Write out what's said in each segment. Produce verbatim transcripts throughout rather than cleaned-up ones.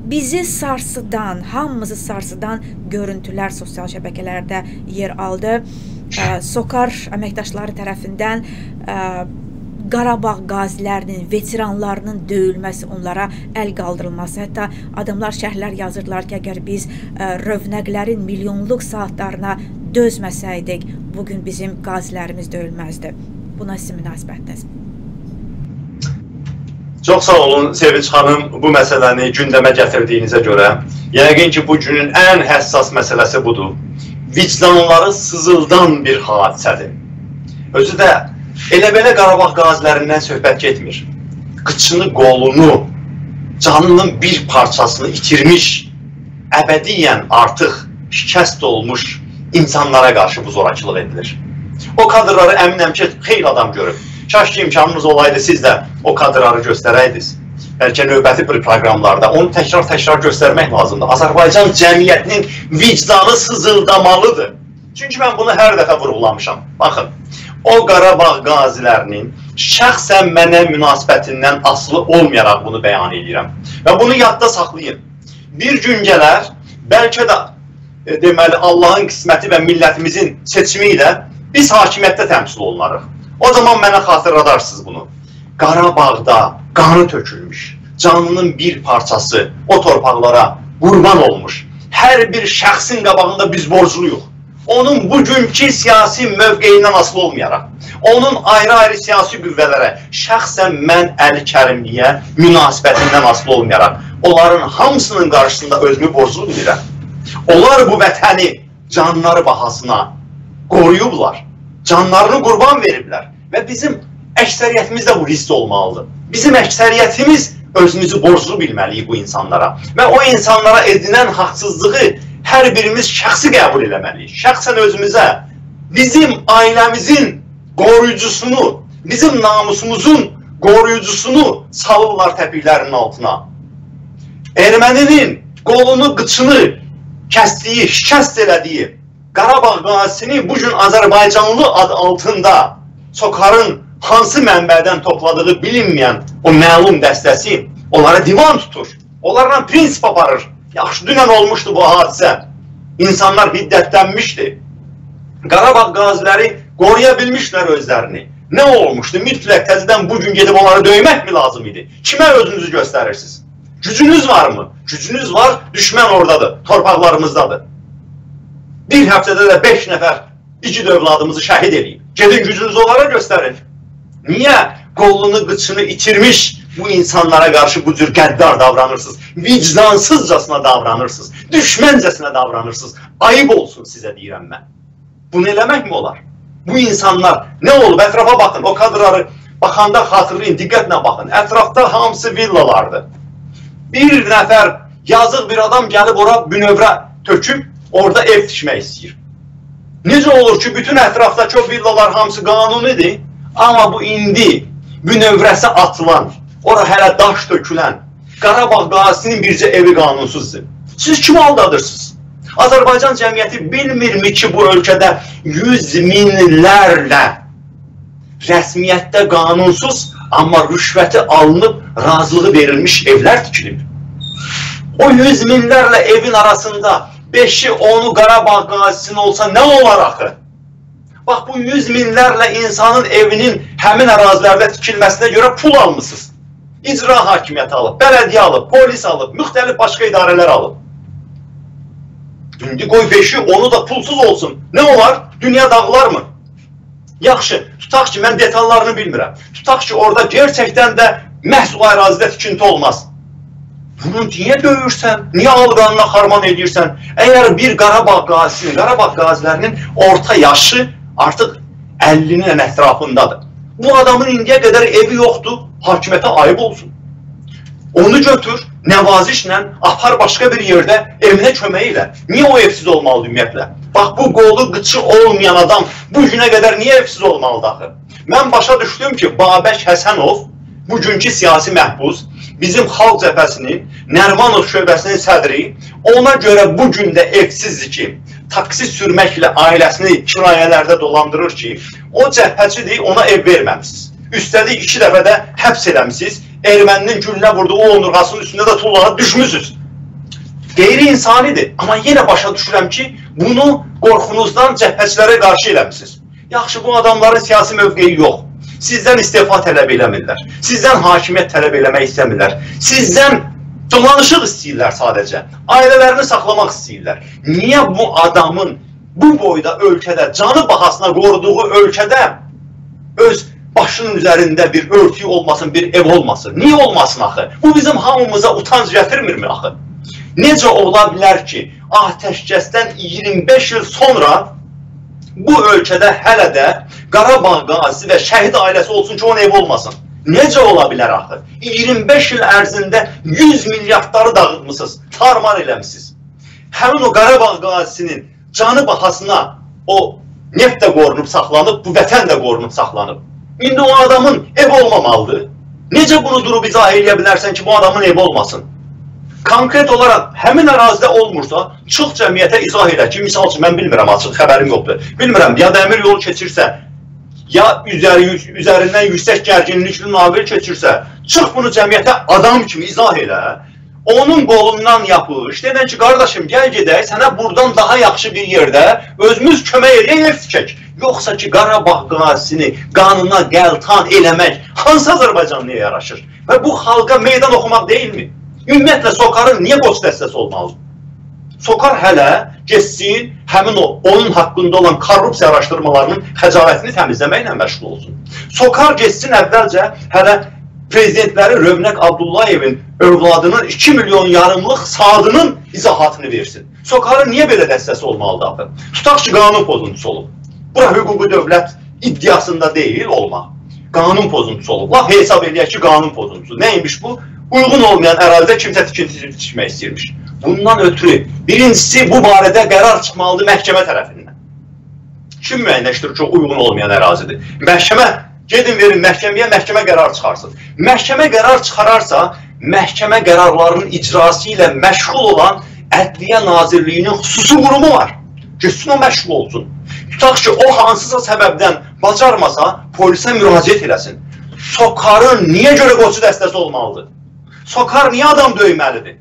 bizi sarsıdan, hamımızı sarsıdan görüntülər sosial şəbəkələrdə yer aldı. SOCAR əməkdaşları tərəfindən Qarabağ qazilərinin, veteranlarının döyülməsi, onlara əl qaldırılması, hətta adamlar şərhlər yazırlar ki, əgər biz rövnəqlərin milyonluq saatlarına dözməsəydik, bugün bizim qazilərimiz döyülməzdi. Buna sizin münasibətiniz? Çox sağ olun Sevinç xanım, bu məsələni gündəmə gətirdiyinizə görə. Yəqin ki, bu günün ən həssas məsələsi budur. Vicdanları sızıldan bir hadisədir. Özü də elə belə Qarabağ qazilərindən söhbət getmir. Qıçını, qolunu, canının bir parçasını itirmiş, əbədiyyən artıq şikəst olmuş insanlara qarşı bu zorakılıq edilir. O kadrları əminəm ki, xeyli adam görüb. Kaş ki imkanınız olaydı, siz də o kadrları göstərəydiniz. Bəlkə növbəti bir proqramlarda onu təkrar-təkrar göstərmək lazımdır. Azərbaycan cəmiyyətinin vicdanı sızıldamalıdır. Çünki mən bunu hər dəfə vurğulamışam. Baxın, o Qarabağ qazilərinin şəxsən mənə münasibətindən asılı olmayaraq bunu bəyan edirəm. Və bunu yadda saxlayın. Bir gün gələr, bəlkə də e, deməli Allahın qisməti və millətimizin seçimi ilə biz hakimiyyətdə təmsil olunarıq. O zaman mənə xatırladarsınız bunu. Qarabağda qanı tökülmüş, canının bir parçası o torpaqlara qurban olmuş. Hər bir şəxsin qabağında biz borcluyuq. Onun bugünkü siyasi mövqeyindən asılı olmayaraq, onun ayrı-ayrı siyasi qüvvələrə, şəxsən mən Əli Kərimliyə münasibətindən asılı olmayaraq, onların hamısının qarşısında özümü borclu bilirəm. Onlar bu vətəni canları bahasına qoruyublar, canlarını qurban veriblər və bizim əksəriyyətimiz də bu hissə olmalıdır. Bizim əksəriyyətimiz özümüzü borclu bilməliyik bu insanlara və o insanlara edilən haqsızlığı hər birimiz şəxsi qəbul eləməliyik. Şəxsən özümüzə, bizim ailəmizin qoruyucusunu, bizim namusumuzun qoruyucusunu salırlar təpiklərinin altına. Erməninin qolunu, qıçını kəsdiyi, şikəst elədiyi Qarabağ qazisini bugün Azərbaycanlı adı altında SOCAR'ın hansı mənbədən topladığı bilinməyən o məlum dəstəsi onlara divan tutur. Onlarla prinsip aparır. Yaxşı, dünən olmuşdu bu hadisə. İnsanlar hiddətlənmişdi. Qarabağ qaziləri qoruya bilmişlər özlərini. Nə olmuşdu? Mütləq təzədən bugün gedib onları döymək mi lazım idi? Kimə özünüzü göstərirsiniz? Gücünüz var mı? Gücünüz var, düşmən oradadır, torpaqlarımızdadır. Bir həftədə də beş nəfər iki dövladımızı şəhid edeyim. Gedin gücünüzü onlara göstərin. Niyə qolunu, qıçını itirmiş bu insanlara qarşı bu cür qəddar davranırsınız? Vicdansızcasına davranırsınız, düşməncəsinə davranırsınız. Ayıb olsun sizə deyirəm mən. Bunu eləmək mi olar? Bu insanlar nə olub? Ətrafa baxın, o kadrları baxanda xatırlayın, diqqətlə baxın. Ətrafda hamısı villalardır. Bir nəfər yazıq bir adam gəlib ora bünövrə töküb, orada ev tikmək istəyir. Necə olur ki, bütün ətrafdakı o villalar hamısı qanunidir, amma bu indi bünövrəsi atılan, ora hələ daş tökülən, Qarabağ qazisinin bircə evi qanunsuzdur. Siz kimi aldadırsınız? Azərbaycan cəmiyyəti bilmirmi ki, bu ölkədə yüz minlərlə rəsmiyyətdə qanunsuz, amma rüşvəti alınıb, razılığı verilmiş evlər tikilib. O yüz minlərlə evin arasında beşi onu Qarabağ qazisinin olsa nə olar axı? Bax, bu yüz minlərlə insanın evinin həmin ərazilərdə tikilməsinə görə pul almışsınız. İcra hakimiyyəti alıb, bələdiyyə alıb, polis alıb, müxtəlif başqa idarələr alıb. İndi qoy beşi onu da pulsuz olsun. Nə olar? Dünya dağılar mı? Yaxşı, tutaq ki, mən detallarını bilmirəm. Tutaq ki, orada gerçəkdən də məhz o ərazidə tikinti olmaz. Bunu niyə döyürsən? Niyə alqanına xarman edirsən? Əgər bir Qarabağ qazisinin, Qarabağ qazilərinin orta yaşı artıq əllinin ətrafındadır. Bu adamın indiyə qədər evi yoxdur, hakimiyyətə ayıb olsun. Onu götür, nəvazişlə, apar başqa bir yerdə evinə kömək elə. Niyə o evsiz olmalı ümumiyyətlə? Bax, bu qolu, qıçı olmayan adam bu günə qədər niyə evsiz olmalıdır axı? Mən başa düşdüm ki, Babək Həsənov, bugünkü siyasi məhbus, bizim xalq cəbhəsinin, Nərmanov şöbəsinin sədri, ona görə bugün də evsizdir ki, taksi sürməklə ailəsini kirayələrdə dolandırır ki, o cəbhəçidir, ona ev verməmişsiniz. Üstəlik iki dəfə də həbs eləmişsiniz, erməninin gülünə vurduğu onurğasının üstündə də tullanıb düşmüşsünüz. qeyri-insanidir. Amma yenə başa düşürəm ki, bunu qorxunuzdan cəbhəçilərə qarşı eləmişsiniz. Yaxşı, bu adamların siyasi mövqeyi yox. Sizdən istifa tələb eləmirlər. Sizdən hakimiyyət tələb eləmək istəmirlər. Sizdən dolanışıq istəyirlər sadəcə. Ailələrini saxlamaq istəyirlər. Niyə bu adamın bu boyda ölkədə, canı bahasına qoruduğu ölkədə öz başının üzərində bir örtüyü olmasın, bir ev olmasın? Niyə olmasın axı? Bu bizim hamımıza utanc gətirmirmi axı? Necə ola bilər ki, atəşkəsdən iyirmi beş il sonra bu ölkədə hələ də Qarabağ qazisi və şəhid ailəsi olsun ki, onun evi olmasın? Necə ola bilər axı? iyirmi beş il ərzində yüz milyardları dağıtmışsınız, tarmar eləmişsiniz. Həmin o Qarabağ qazisinin canı bahasına o neft də qorunub saxlanıb, bu vətən də qorunub saxlanıb. İndi o adamın ev olmamalıdır. Necə bunu durub izah eləyə bilərsən ki, bu adamın evi olmasın? Konkret olaraq həmin ərazidə olmursa, çıx cəmiyyətə izah elə ki, misal üçün, mən bilmirəm, açıq xəbərim yoxdur. Bilmirəm, ya dəmir yolu keçirsə, ya üzəri, üzərindən yüksək gərginlikli naqil keçirsə, çıx bunu cəmiyyətə adam kimi izah elə. Onun qolundan yapış, deyən ki, qardaşım, gəl gedək, sənə buradan daha yaxşı bir yerdə özümüz kömək eləyək, ev tikək. Yoxsa ki, Qarabağ qazisini qanına qəltan eləmək hansı Azərbaycanlıya yaraşır? Və bu xalqa meydan oxumaq deyilmi? Ümumiyyətlə, Sokarın niyə qoç dəstəsi olmalıdır? Sokar hələ geçsin, həmin o, onun haqqında olan korrupsiya araşdırmalarının xəcalətini təmizləməklə məşğul olsun. Sokar geçsin əvvəlcə hələ prezidentləri Rövnəq Abdullayevin övladının iki milyon yarımlıq saadının izahatını versin. Sokarın niyə belə dəstəsi olmalıdır? Tutaq ki, qanun pozuntusu olub. Bura hüquqi dövlət iddiasında deyil olmaq. Qanun pozuntusu olub. Laf hesab eləyək ki, qanun pozuntusu. Neymiş bu? Uyğun olmayan ərazidə kimsə tikinti tikmək istəyirmiş. Bundan ötürü, birincisi bu barədə qərar çıxmalıdır məhkəmə tərəfindən. Kim müəyyənləşdirir ki, uyğun olmayan ərazidir? Məhkəmə, gedin verin məhkəməyə, məhkəmə qərar çıxarsın. Məhkəmə qərar çıxararsa, məhkəmə qərarlarının icrası ilə məşğul olan Ədliyyə Nazirliyinin xüsusi qurumu var. Gitsin o məşğul olsun. Tutaq ki, o hansısa səbəbdən bacarmasa, polisə müraciət eləsin. Sokarın niyə görə qoçu dəstəsi olmalıdır? Sokar niyə adam döyməlidir?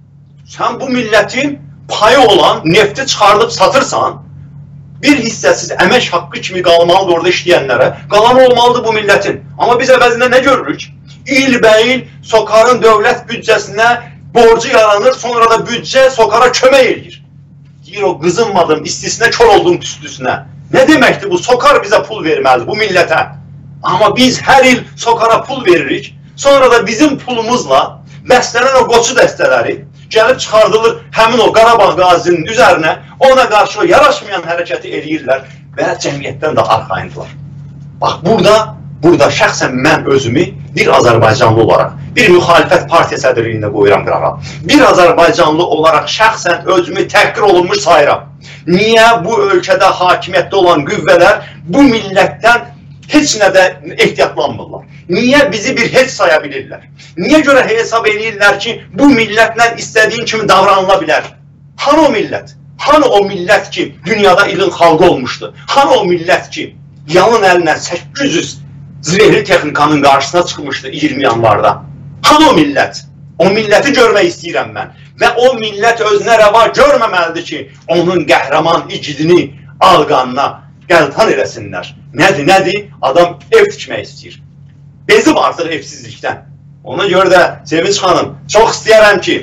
Sən bu millətin payı olan nefti çıxardıb satırsan, bir hissəsiz əmək haqqı kimi qalmalıdır orada işləyənlərə, qalan olmalıdır bu millətin. Amma biz əvəzində nə görürük? İlbəil Sokarın dövlət büdcəsinə borcu yaranır, sonra da büdcə Sokara kömək edir. Deyir o qızınmadım, istisinə, kör oldum tüstüsünə. Nə deməkdir bu? Sokar bizə pul verməlidir bu millətə. Amma biz hər il Sokara pul veririk, sonra da bizim pulumuzla bəslənən o qoçu dəstələri gəlib çıxardılır həmin o Qarabağ qazisinin üzərinə, ona qarşı o yaraşmayan hərəkəti eləyirlər və cəmiyyətdən də arxayındılar. Bax, burada, burada şəxsən mən özümü bir Azərbaycanlı olaraq, bir müxalifət partiya sədrliyində qoyuram qırağa. Bir Azərbaycanlı olaraq şəxsən özümü təhqir olunmuş sayıram. Niyə bu ölkədə hakimiyyətdə olan qüvvələr bu millətdən heç nədə ehtiyatlanmırlar? Niyə bizi bir heç saya bilirlər? Niyə görə hesab edirlər ki, bu millətlə istədiyin kimi davranıla bilər? Hanı o millət? Hanı o millət ki, dünyada ilin xalqı olmuşdu? Hanı o millət ki, yalın əlinə səkkiz yüz zirehli texnikanın qarşısına çıxmışdı iyirmi yanvarda? Hanı o millət? O milləti görmək istəyirəm mən. Və o millət özünə rəva görməməlidir ki, onun qəhrəman icidini ağ qanına qəltan eləsinlər. Nədir, nədir? Adam ev tikmək istəyir. Bezib artıq evsizlikdən. Ona görə də Sevinç xanım, çox istəyərəm ki,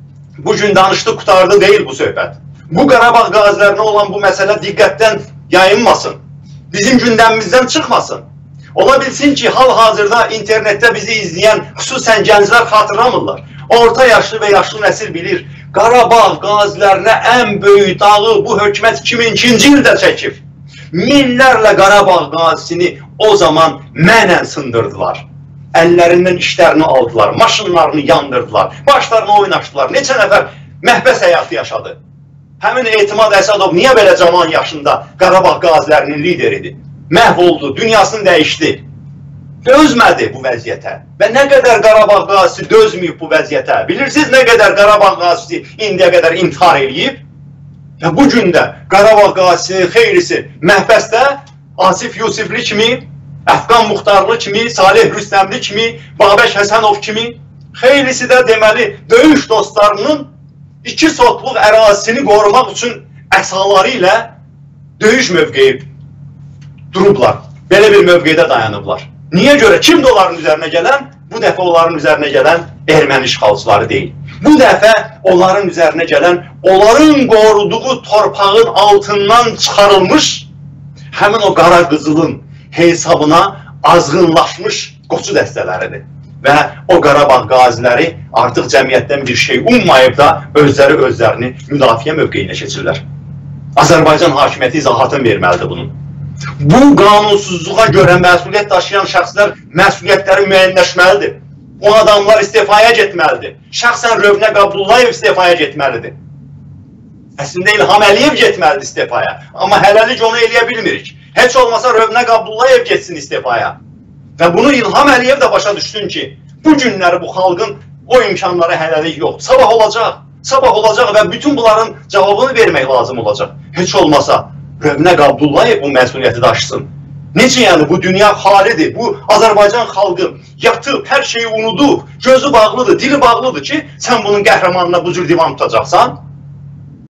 bugün danışdı, qutardı deyil bu söhbət. Bu Qarabağ qazilərinə olan bu məsələ diqqətdən yayınmasın. Bizim gündəmimizdən çıxmasın. Ola bilsin ki, hal-hazırda internetdə bizi izləyən xüsusən gənclər xatırlamırlar. Orta yaşlı və yaşlı nəsil bilir. Qarabağ qazilərinə ən böyük dağı bu hökumət iki min ikinci ildə çəkib. Minlərlə Qarabağ qazisini o zaman mənən sındırdılar. Əllərindən işlərini aldılar, maşınlarını yandırdılar, başlarını oynaşdılar. Neçə nəfər məhbəs həyatı yaşadı. Həmin Etimad Əsədov niyə belə cavan yaşında Qarabağ qazilərinin lideridir? Məhv oldu, dünyasını dəyişdi. Dözmədi bu vəziyyətə. Və nə qədər Qarabağ qazisi dözməyib bu vəziyyətə? Bilirsiniz nə qədər Qarabağ qazisi indiyə qədər intihar eləyib? Və bugün də Qarabağ qazisi, xeyrisi məhbəsdə Asif Yusifli kimi, Əfqan Muxtarlı kimi, Salih Rüstəmli kimi, Babək Həsənov kimi, xeyrisi də deməli döyüş dostlarının iki sotluq ərazisini qorumaq üçün əsaları ilə döyüş mövqeyi durublar. Belə bir mövqedə dayanıblar. Niyə görə? Kimdir onların üzərinə gələn? Bu dəfə onların üzərinə gələn erməni işğalçıları deyil. Bu dəfə onların üzərinə gələn, onların qoruduğu torpağın altından çıxarılmış, həmin o qara qızılın hesabına azğınlaşmış qoçu dəstələridir. Və o Qarabağ qaziləri artıq cəmiyyətdən bir şey ummayıb da özləri özlərini müdafiə mövqeyinə keçirlər. Azərbaycan hakimiyyəti izahatını verməlidir bunun. Bu qanunsuzluğa görə məsuliyyət daşıyan şəxslər məsuliyyətləri müəyyənləşməlidir. O adamlar istifaya getməlidir. Şəxsən Rövnəq Abdullayev istifaya getməlidir. Əslində İlham Əliyev getməlidir istifaya. Amma hələlik onu eləyə bilmirik. Heç olmasa Rövnəq Abdullayev getsin istifaya. Və bunu İlham Əliyev də başa düşsün ki, bu günləri bu xalqın o imkanları hələlik yox. Sabah olacaq, sabah olacaq və bütün bunların cavabını vermək lazım olacaq. Heç olmasa Rövnəq Abdullayev bu məsuliyyəti daşısın. Necə yəni bu dünya xalidir, bu Azərbaycan xalqı yatıb, hər şeyi unudub, gözü bağlıdır, dili bağlıdır ki, sən bunun qəhrəmanına bu cür divan tutacaqsan?